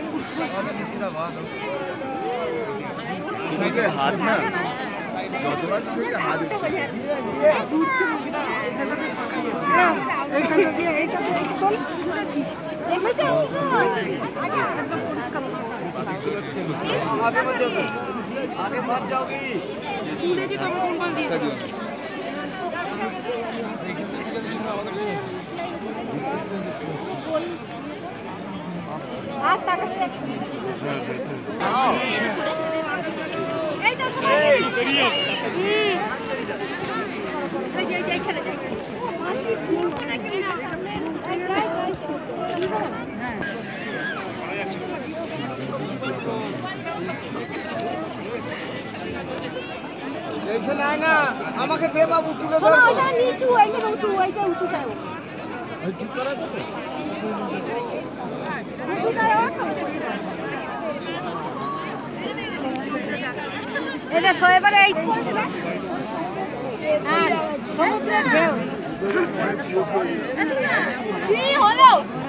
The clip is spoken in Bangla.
হাত না যতবার হাত এইখানে দিয়ে এইটা তোল आगे मत जाओ आगे मत जाओगी पूरे जी कब कौन बोल दिया हाथ तक आओ ए तो करियो ये चले जाए ऐसे ना ना আমাকে দে বাবু তুলে দাও ওটা নিচু এই যে উঁচু ওইটা উঁচু দাও এই ঠিক করে দাও উঁচু দাও এটা সবারে এই হ্যাঁ সমুদ্রের ঢেউ কি হলো